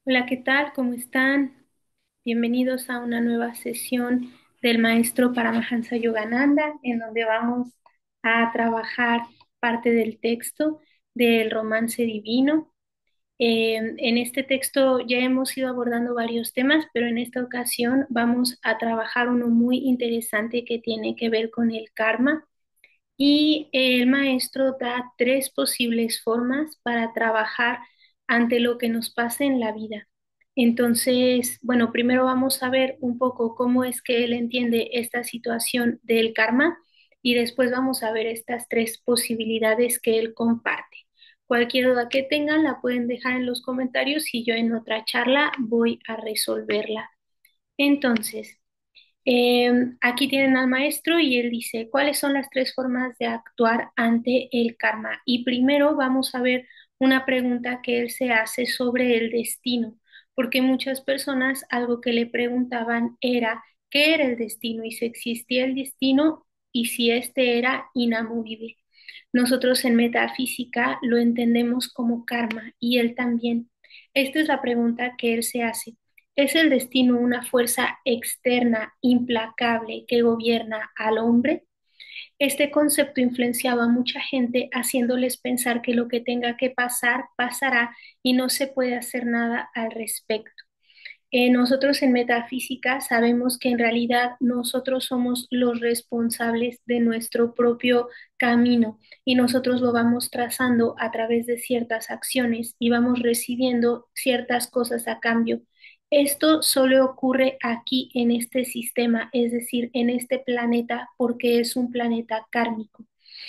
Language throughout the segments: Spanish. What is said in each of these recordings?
Hola, ¿qué tal? ¿Cómo están? Bienvenidos a una nueva sesión del Maestro Paramahansa Yogananda, en donde vamos a trabajar parte del texto del romance divino. En este texto ya hemos ido abordando varios temas, pero en esta ocasión vamos a trabajar uno muy interesante que tiene que ver con el karma. Y el maestro da tres posibles formas para trabajar ante lo que nos pasa en la vida. Entonces, bueno, primero vamos a ver un poco cómo es que él entiende esta situación del karma y después vamos a ver estas tres posibilidades que él comparte. Cualquier duda que tengan la pueden dejar en los comentarios y yo en otra charla voy a resolverla. Entonces, aquí tienen al maestro y él dice, ¿cuáles son las tres formas de actuar ante el karma? Y primero vamos a ver una pregunta que él se hace sobre el destino, porque muchas personas algo que le preguntaban era, ¿qué era el destino? Y si existía el destino y si este era inamovible. Nosotros en metafísica lo entendemos como karma y él también. Esta es la pregunta que él se hace. ¿Es el destino una fuerza externa implacable que gobierna al hombre? Este concepto influenciaba a mucha gente haciéndoles pensar que lo que tenga que pasar, pasará y no se puede hacer nada al respecto. Nosotros en metafísica sabemos que en realidad nosotros somos los responsables de nuestro propio camino y nosotros lo vamos trazando a través de ciertas acciones y vamos recibiendo ciertas cosas a cambio. Esto solo ocurre aquí en este sistema, es decir, en este planeta, porque es un planeta kármico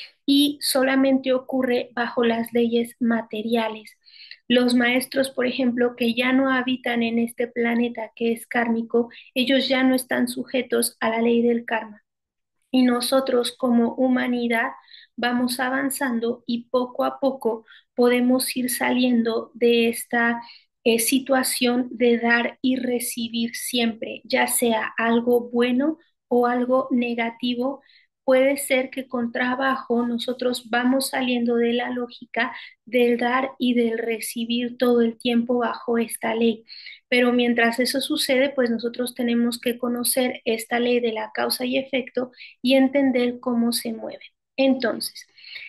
y solamente ocurre bajo las leyes materiales. Los maestros, por ejemplo, que ya no habitan en este planeta que es kármico, ellos ya no están sujetos a la ley del karma. Y nosotros como humanidad vamos avanzando y poco a poco podemos ir saliendo de esta situación de dar y recibir siempre, ya sea algo bueno o algo negativo. Puede ser que con trabajo nosotros vamos saliendo de la lógica del dar y del recibir todo el tiempo bajo esta ley. Pero mientras eso sucede, pues nosotros tenemos que conocer esta ley de la causa y efecto y entender cómo se mueve. Entonces,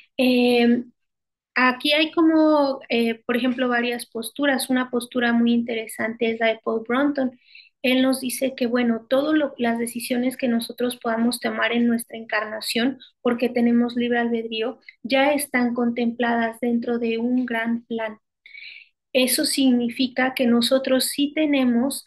eh, aquí hay como, por ejemplo, varias posturas. Una postura muy interesante es la de Paul Brunton. Él nos dice que, bueno, todas las decisiones que nosotros podamos tomar en nuestra encarnación, porque tenemos libre albedrío, ya están contempladas dentro de un gran plan. Eso significa que nosotros sí tenemos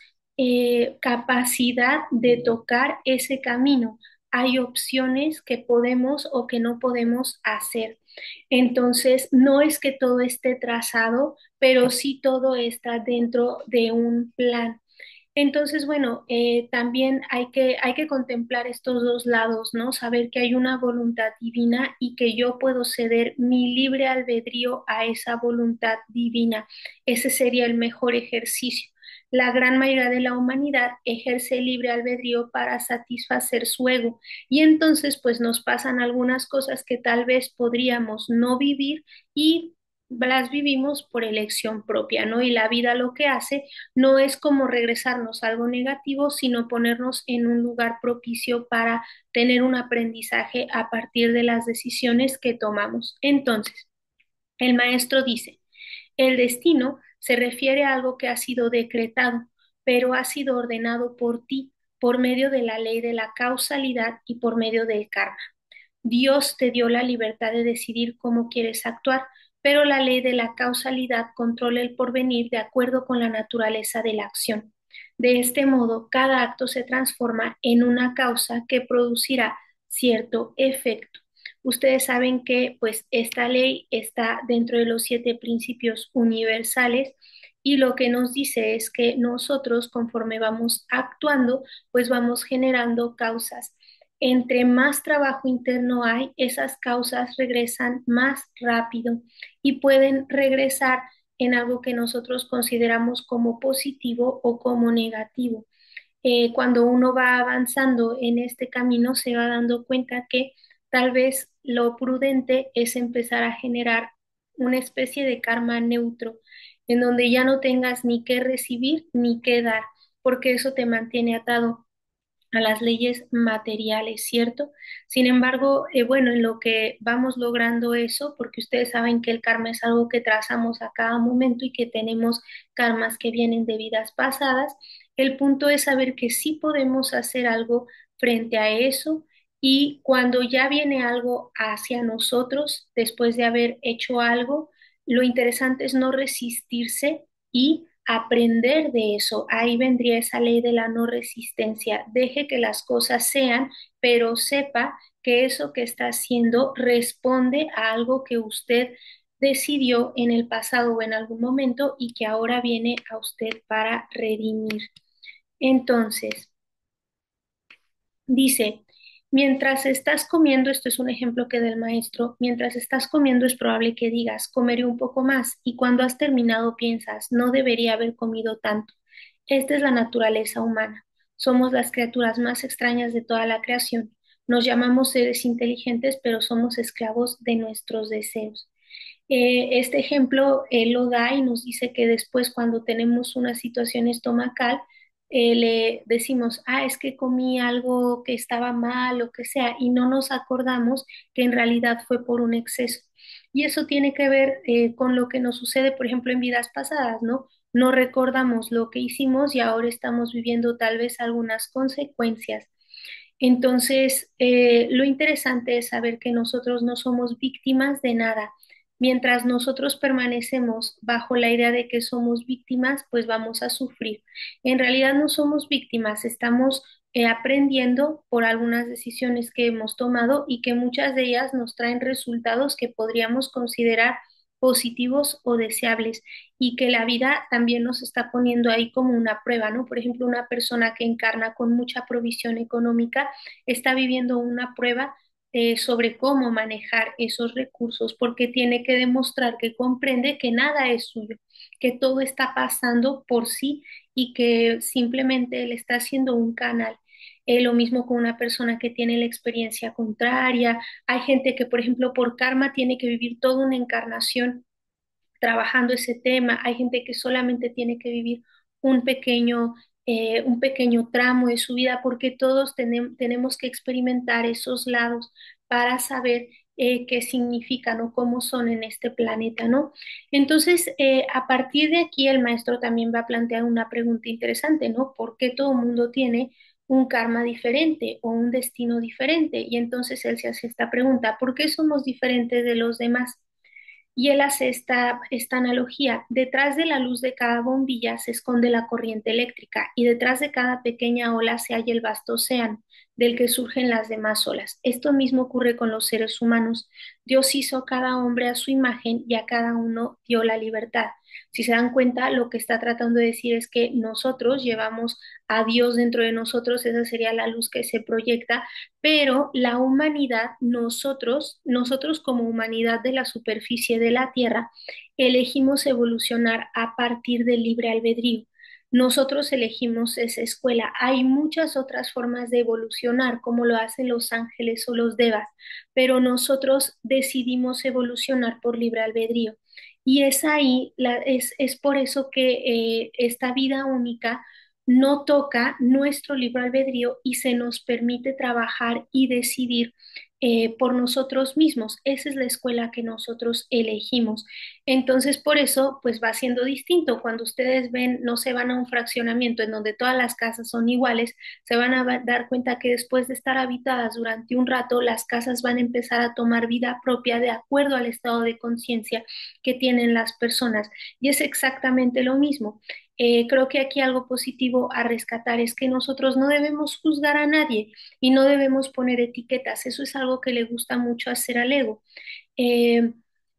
capacidad de tocar ese camino. Hay opciones que podemos o que no podemos hacer. Entonces, no es que todo esté trazado, pero sí todo está dentro de un plan. Entonces, bueno, también hay que contemplar estos dos lados, ¿no? Saber que hay una voluntad divina y que yo puedo ceder mi libre albedrío a esa voluntad divina. Ese sería el mejor ejercicio. La gran mayoría de la humanidad ejerce libre albedrío para satisfacer su ego y entonces pues nos pasan algunas cosas que tal vez podríamos no vivir y las vivimos por elección propia, ¿no? Y la vida lo que hace no es como regresarnos a algo negativo, sino ponernos en un lugar propicio para tener un aprendizaje a partir de las decisiones que tomamos. Entonces, el maestro dice, el destino se refiere a algo que ha sido decretado, pero ha sido ordenado por ti por medio de la ley de la causalidad y por medio del karma. Dios te dio la libertad de decidir cómo quieres actuar, pero la ley de la causalidad controla el porvenir de acuerdo con la naturaleza de la acción. De este modo, cada acto se transforma en una causa que producirá cierto efecto. Ustedes saben que pues esta ley está dentro de los siete principios universales y lo que nos dice es que nosotros conforme vamos actuando, pues vamos generando causas. Entre más trabajo interno hay, esas causas regresan más rápido y pueden regresar en algo que nosotros consideramos como positivo o como negativo. Cuando uno va avanzando en este camino, se va dando cuenta que tal vez lo prudente es empezar a generar una especie de karma neutro. en donde ya no tengas ni qué recibir ni qué dar, porque eso te mantiene atado a las leyes materiales, ¿cierto? Sin embargo, bueno, en lo que vamos logrando eso, porque ustedes saben que el karma es algo que trazamos a cada momento y que tenemos karmas que vienen de vidas pasadas, el punto es saber que sí podemos hacer algo frente a eso y cuando ya viene algo hacia nosotros, después de haber hecho algo, lo interesante es no resistirse y aprender de eso. Ahí vendría esa ley de la no resistencia. Deje que las cosas sean, pero sepa que eso que está haciendo responde a algo que usted decidió en el pasado o en algún momento y que ahora viene a usted para redimir. Entonces, dice, mientras estás comiendo, esto es un ejemplo que del maestro, mientras estás comiendo es probable que digas, comeré un poco más, y cuando has terminado piensas, no debería haber comido tanto. Esta es la naturaleza humana. Somos las criaturas más extrañas de toda la creación. Nos llamamos seres inteligentes, pero somos esclavos de nuestros deseos. Este ejemplo él lo da y nos dice que después cuando tenemos una situación estomacal, le decimos, ah, es que comí algo que estaba mal o que sea, y no nos acordamos que en realidad fue por un exceso. Y eso tiene que ver con lo que nos sucede, por ejemplo, en vidas pasadas, ¿no? No recordamos lo que hicimos y ahora estamos viviendo tal vez algunas consecuencias. Entonces, lo interesante es saber que nosotros no somos víctimas de nada. Mientras nosotros permanecemos bajo la idea de que somos víctimas, pues vamos a sufrir. En realidad no somos víctimas, estamos aprendiendo por algunas decisiones que hemos tomado y que muchas de ellas nos traen resultados que podríamos considerar positivos o deseables y que la vida también nos está poniendo ahí como una prueba, ¿no? Por ejemplo, una persona que encarna con mucha provisión económica está viviendo una prueba sobre cómo manejar esos recursos, porque tiene que demostrar que comprende que nada es suyo, que todo está pasando por sí y que simplemente él está haciendo un canal. Lo mismo con una persona que tiene la experiencia contraria. Hay gente que, por ejemplo, por karma tiene que vivir toda una encarnación trabajando ese tema. Hay gente que solamente tiene que vivir un un pequeño tramo de su vida porque todos tenemos que experimentar esos lados para saber qué significan o cómo son en este planeta, ¿no? Entonces, a partir de aquí, el maestro también va a plantear una pregunta interesante, ¿no? ¿Por qué todo el mundo tiene un karma diferente o un destino diferente? Y entonces él se hace esta pregunta, ¿por qué somos diferentes de los demás? Y él hace esta analogía. Detrás de la luz de cada bombilla se esconde la corriente eléctrica y detrás de cada pequeña ola se halla el vasto océano del que surgen las demás olas. Esto mismo ocurre con los seres humanos. Dios hizo a cada hombre a su imagen y a cada uno dio la libertad. Si se dan cuenta, lo que está tratando de decir es que nosotros llevamos a Dios dentro de nosotros, esa sería la luz que se proyecta, pero la humanidad, nosotros como humanidad de la superficie de la Tierra, elegimos evolucionar a partir del libre albedrío. Nosotros elegimos esa escuela. Hay muchas otras formas de evolucionar, como lo hacen los ángeles o los devas, pero nosotros decidimos evolucionar por libre albedrío. Y es ahí, es por eso que esta vida única no toca nuestro libre albedrío y se nos permite trabajar y decidir por nosotros mismos. Esa es la escuela que nosotros elegimos. Entonces, por eso, pues va siendo distinto. Cuando ustedes ven, no se van a un fraccionamiento en donde todas las casas son iguales, se van a dar cuenta que después de estar habitadas durante un rato, las casas van a empezar a tomar vida propia de acuerdo al estado de conciencia que tienen las personas. Y es exactamente lo mismo. Creo que aquí algo positivo a rescatar es que nosotros no debemos juzgar a nadie y no debemos poner etiquetas. Eso es algo que le gusta mucho hacer al ego. Eh,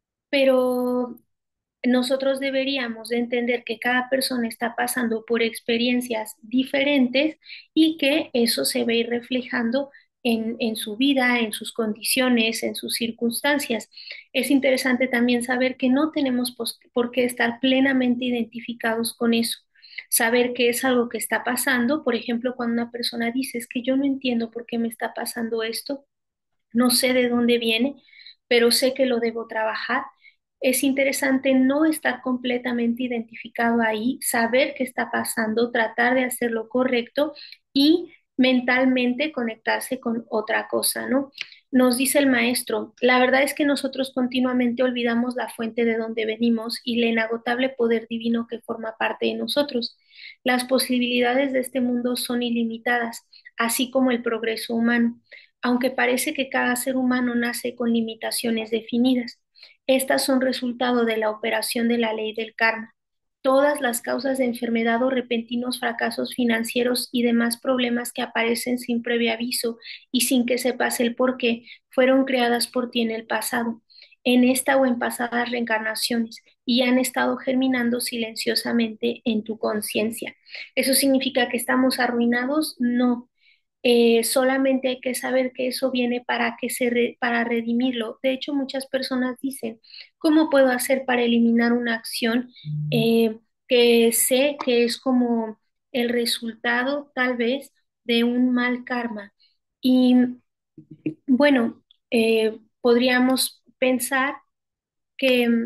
pero nosotros deberíamos de entender que cada persona está pasando por experiencias diferentes y que eso se ve reflejando en su vida, en sus condiciones, en sus circunstancias. Es interesante también saber que no tenemos por qué estar plenamente identificados con eso. Saber que es algo que está pasando, por ejemplo, cuando una persona dice, es que yo no entiendo por qué me está pasando esto, no sé de dónde viene, pero sé que lo debo trabajar. Es interesante no estar completamente identificado ahí, saber qué está pasando, tratar de hacer lo correcto y mentalmente conectarse con otra cosa, ¿no? Nos dice el maestro, la verdad es que nosotros continuamente olvidamos la fuente de donde venimos y el inagotable poder divino que forma parte de nosotros. Las posibilidades de este mundo son ilimitadas, así como el progreso humano, aunque parece que cada ser humano nace con limitaciones definidas. Estas son resultado de la operación de la ley del karma. Todas las causas de enfermedad o repentinos fracasos financieros y demás problemas que aparecen sin previo aviso y sin que sepas el por qué, fueron creadas por ti en el pasado, en esta o en pasadas reencarnaciones, y han estado germinando silenciosamente en tu conciencia. ¿Eso significa que estamos arruinados? No. Solamente hay que saber que eso viene para para redimirlo. De hecho, muchas personas dicen, ¿cómo puedo hacer para eliminar una acción que sé que es como el resultado tal vez de un mal karma? Y bueno, podríamos pensar que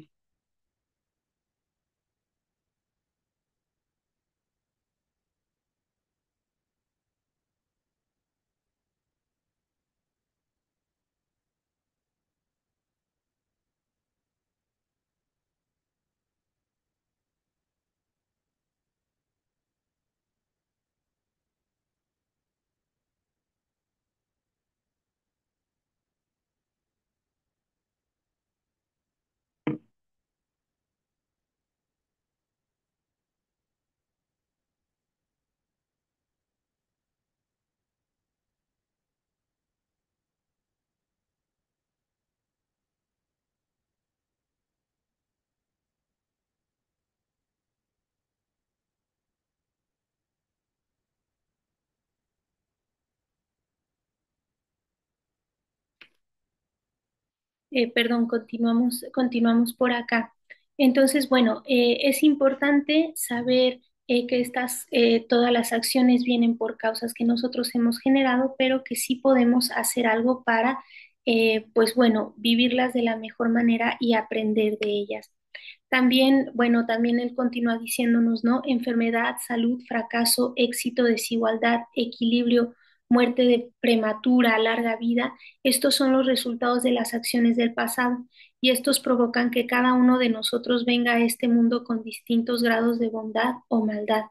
perdón, continuamos por acá. Entonces, bueno, es importante saber que todas las acciones vienen por causas que nosotros hemos generado, pero que sí podemos hacer algo para, pues bueno, vivirlas de la mejor manera y aprender de ellas. También, bueno, también él continúa diciéndonos, ¿no? Enfermedad, salud, fracaso, éxito, desigualdad, equilibrio, muerte de prematura, larga vida. Estos son los resultados de las acciones del pasado y estos provocan que cada uno de nosotros venga a este mundo con distintos grados de bondad o maldad.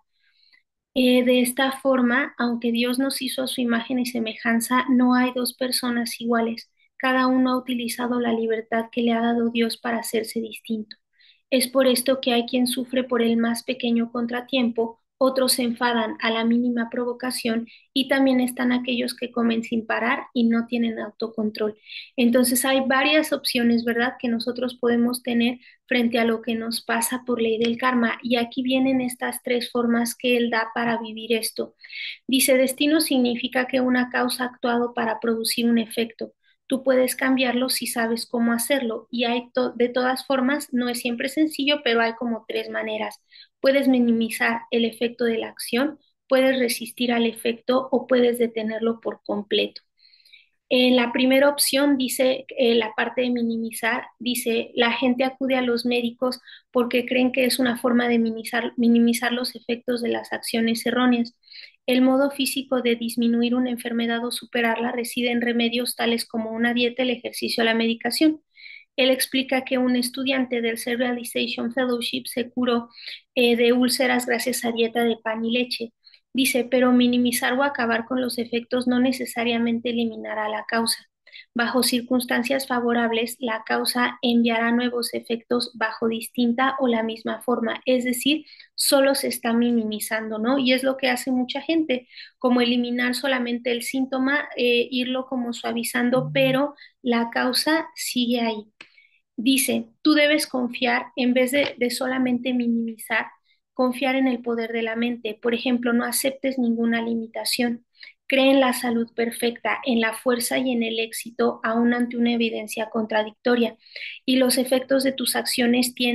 De esta forma, aunque Dios nos hizo a su imagen y semejanza, no hay dos personas iguales. Cada uno ha utilizado la libertad que le ha dado Dios para hacerse distinto. Es por esto que hay quien sufre por el más pequeño contratiempo, otros se enfadan a la mínima provocación y también están aquellos que comen sin parar y no tienen autocontrol. Entonces hay varias opciones, ¿verdad?, que nosotros podemos tener frente a lo que nos pasa por ley del karma. Y aquí vienen estas tres formas que él da para vivir esto. Dice, destino significa que una causa ha actuado para producir un efecto. Tú puedes cambiarlo si sabes cómo hacerlo. Y de todas formas, no es siempre sencillo, pero hay como tres maneras. Puedes minimizar el efecto de la acción, puedes resistir al efecto o puedes detenerlo por completo. En la primera opción dice, la parte de minimizar, dice, la gente acude a los médicos porque creen que es una forma de minimizar los efectos de las acciones erróneas. El modo físico de disminuir una enfermedad o superarla reside en remedios tales como una dieta, el ejercicio o la medicación. Él explica que un estudiante del Self-Realization Fellowship se curó de úlceras gracias a dieta de pan y leche. Dice, pero minimizar o acabar con los efectos no necesariamente eliminará la causa. Bajo circunstancias favorables, la causa enviará nuevos efectos bajo distinta o la misma forma, es decir, solo se está minimizando, ¿no? Y es lo que hace mucha gente, como eliminar solamente el síntoma, irlo como suavizando, pero la causa sigue ahí. Dice, tú debes confiar, en vez de solamente minimizar, confiar en el poder de la mente. Por ejemplo, no aceptes ninguna limitación. Cree en la salud perfecta, en la fuerza y en el éxito, aun ante una evidencia contradictoria. Y los efectos de tus acciones tienen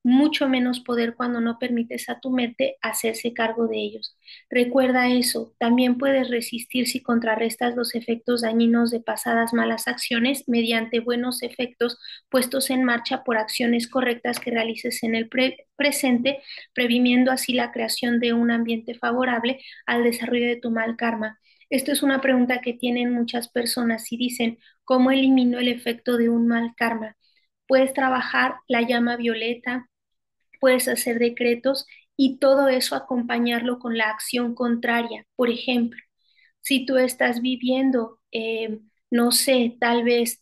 mucho menos poder cuando no permites a tu mente hacerse cargo de ellos. Recuerda eso, también puedes resistir si contrarrestas los efectos dañinos de pasadas malas acciones mediante buenos efectos puestos en marcha por acciones correctas que realices en el presente, previniendo así la creación de un ambiente favorable al desarrollo de tu mal karma. Esto es una pregunta que tienen muchas personas y dicen, ¿cómo elimino el efecto de un mal karma? Puedes trabajar la llama violeta, puedes hacer decretos y todo eso acompañarlo con la acción contraria. Por ejemplo, si tú estás viviendo, no sé, tal vez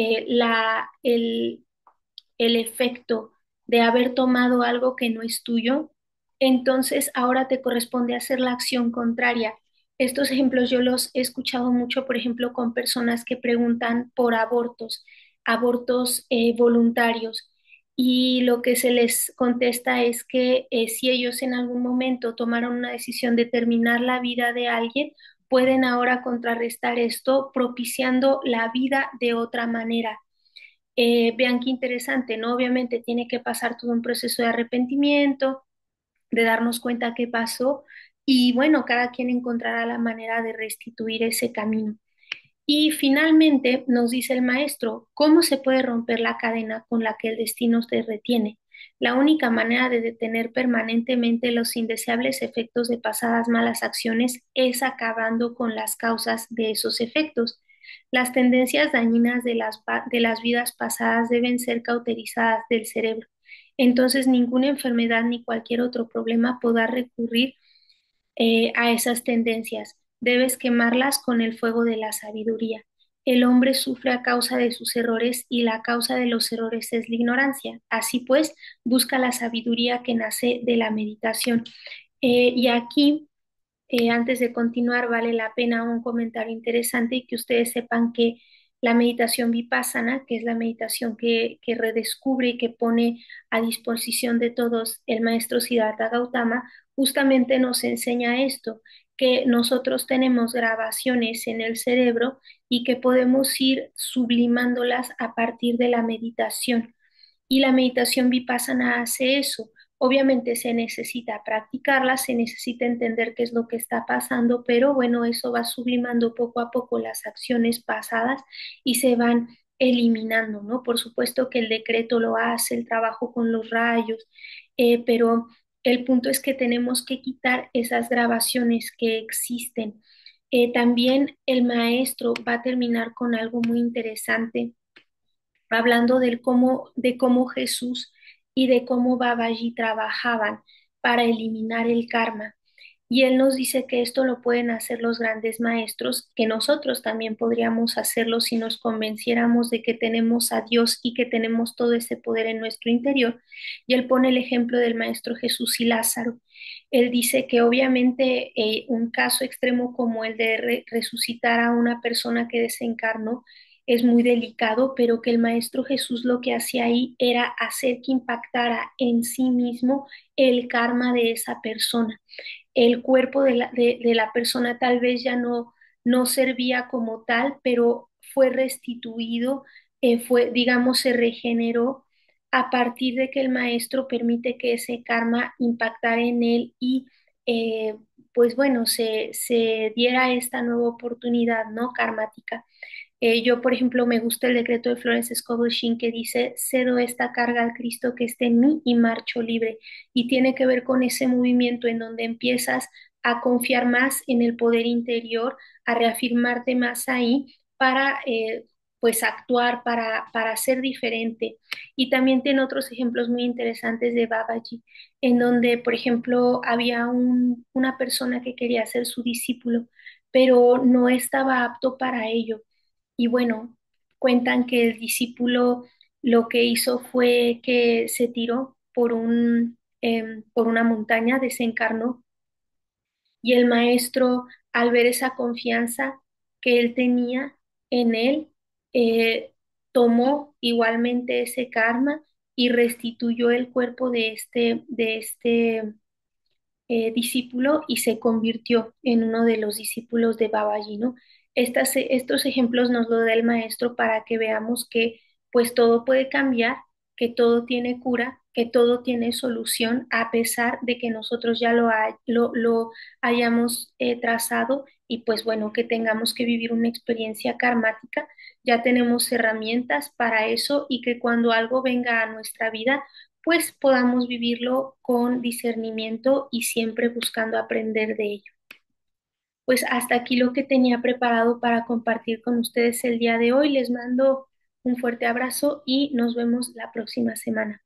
el efecto de haber tomado algo que no es tuyo, entonces ahora te corresponde hacer la acción contraria. Estos ejemplos yo los he escuchado mucho, por ejemplo, con personas que preguntan por abortos, abortos voluntarios. Y lo que se les contesta es que si ellos en algún momento tomaron una decisión de terminar la vida de alguien, pueden ahora contrarrestar esto propiciando la vida de otra manera. Vean qué interesante, ¿no? Obviamente tiene que pasar todo un proceso de arrepentimiento, de darnos cuenta qué pasó y bueno, cada quien encontrará la manera de restituir ese camino. Y finalmente nos dice el maestro, ¿cómo se puede romper la cadena con la que el destino te retiene? La única manera de detener permanentemente los indeseables efectos de pasadas malas acciones es acabando con las causas de esos efectos. Las tendencias dañinas de las vidas pasadas deben ser cauterizadas del cerebro. Entonces, ninguna enfermedad ni cualquier otro problema podrá recurrir a esas tendencias. Debes quemarlas con el fuego de la sabiduría. El hombre sufre a causa de sus errores y la causa de los errores es la ignorancia. Así pues, busca la sabiduría que nace de la meditación. Y aquí antes de continuar, vale la pena un comentario interesante y que ustedes sepan que la meditación vipassana, que es la meditación que redescubre y que pone a disposición de todos el maestro Siddhartha Gautama, justamente nos enseña esto, que nosotros tenemos grabaciones en el cerebro y que podemos ir sublimándolas a partir de la meditación. Y la meditación vipassana hace eso. Obviamente se necesita practicarla, se necesita entender qué es lo que está pasando, pero bueno, eso va sublimando poco a poco las acciones pasadas y se van eliminando, ¿no? Por supuesto que el decreto lo hace, el trabajo con los rayos, pero el punto es que tenemos que quitar esas grabaciones que existen. También el maestro va a terminar con algo muy interesante hablando de cómo Jesús y de cómo Babaji trabajaban para eliminar el karma. Y él nos dice que esto lo pueden hacer los grandes maestros, que nosotros también podríamos hacerlo si nos convenciéramos de que tenemos a Dios y que tenemos todo ese poder en nuestro interior. Y él pone el ejemplo del maestro Jesús y Lázaro. Él dice que obviamente un caso extremo como el de resucitar a una persona que desencarnó es muy delicado, pero que el Maestro Jesús lo que hacía ahí era hacer que impactara en sí mismo el karma de esa persona. El cuerpo de la persona tal vez ya no servía como tal, pero fue restituido, digamos, se regeneró a partir de que el maestro permite que ese karma impactara en él y pues bueno, se diera esta nueva oportunidad, ¿no? Karmática. Yo, por ejemplo, me gusta el decreto de Florence Scovel Shinn que dice, cedo esta carga al Cristo que esté en mí y marcho libre. Y tiene que ver con ese movimiento en donde empiezas a confiar más en el poder interior, a reafirmarte más ahí para, pues, actuar, para ser diferente. Y también tiene otros ejemplos muy interesantes de Babaji, en donde, por ejemplo, había una persona que quería ser su discípulo, pero no estaba apto para ello y bueno, cuentan que el discípulo lo que hizo fue que se tiró por una montaña, desencarnó, y el maestro, al ver esa confianza que él tenía en él, eh, tomó igualmente ese karma y restituyó el cuerpo de este discípulo y se convirtió en uno de los discípulos de Babaji, ¿no? Estos ejemplos nos lo da el maestro para que veamos que pues todo puede cambiar, que todo tiene cura que todo tiene solución a pesar de que nosotros ya lo hayamos trazado y pues bueno, que tengamos que vivir una experiencia karmática, ya tenemos herramientas para eso y que cuando algo venga a nuestra vida, pues podamos vivirlo con discernimiento y siempre buscando aprender de ello. Pues hasta aquí lo que tenía preparado para compartir con ustedes el día de hoy. Les mando un fuerte abrazo y nos vemos la próxima semana.